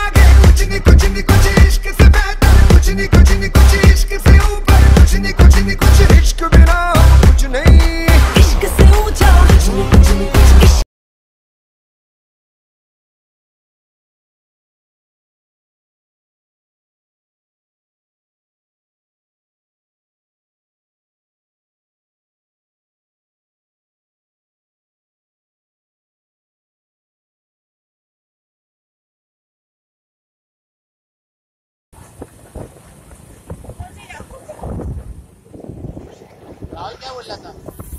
आगे कुछ नहीं कुछ इश्क से बेहतर कुछ नहीं कुछ इश्क से ऊपर कुछ नहीं कुछ इश्क बिना कुछ नहीं इश्क से ऊंचा कुछ नहीं कुछ राहुल क्या बोल रहा था?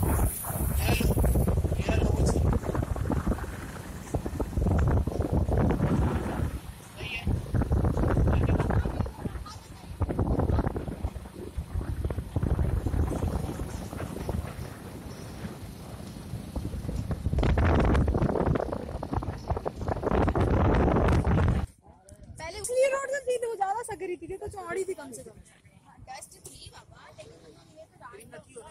पहले इसलिए रोड से थी तो ज्यादा सकरी थी तो चौड़ी थी कम से कम। डस्ट थी बाबा, लेकिन ये तो रात को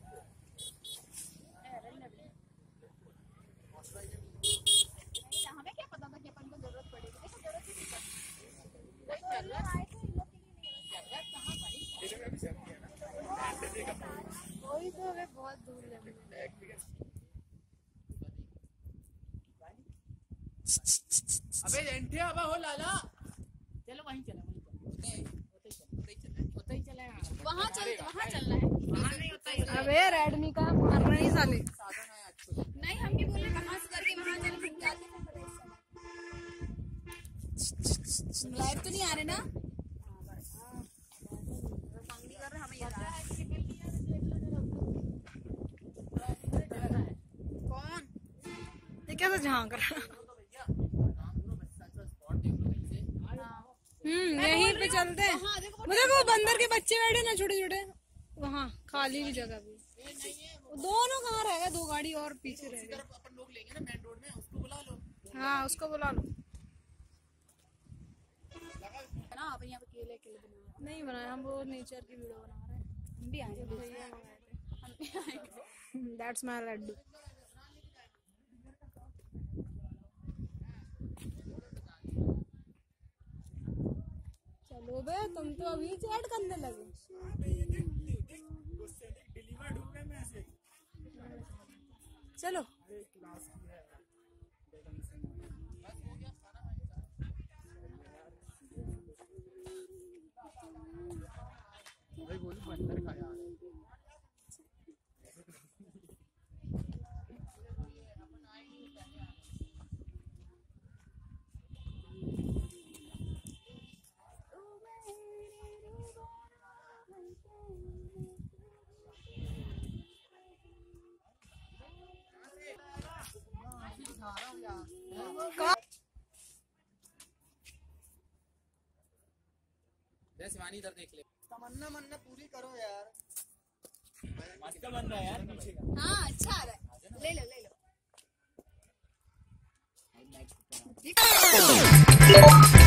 हमें क्या पता था कि अपन को जरूरत पड़ेगी। देखो जरूरत ही नहीं पड़ी। आए थे इन लोग के लिए वही तो हमें बहुत दूर लगी। अबे एंट्री अब हो लाला, चलो वहीं चला वहाँ चलना है। वहाँ नहीं होता है। अबे रेडमी का मार रही साले। नहीं हम भी बोले कहाँ से करके वहाँ चल फिर जाते लाइव तो नहीं आ रहे ना। कर रहे हमें कौन ये कैसे झांक रहा? यहीं पे चलते हैं। मतलब वो बंदर के बच्चे बैठे ना छोटे छोटे, वहाँ खाली भी जगह भी। दोनों कहाँ रह गए? 2 गाड़ी और पीछे रह गए। अपन लोग लेंगे ना मेन रोड में, उसको बुला लो। हाँ उसको बुला लो। ना आप यहाँ पे केले बना नहीं बनाया, हम वो नेचर की वीडियो बना रहे हैं। हम भी आएंगे। भैया मंगाए थे। That's my laddoo. चलो बे, तुम तो अभी चैट करने लगे। चलो शिवानी इधर देख ले। तमन्ना मन्ना पूरी करो यार। मस्त बन रहा है यार पीछे का। हाँ अच्छा आ रहा है। ले लो।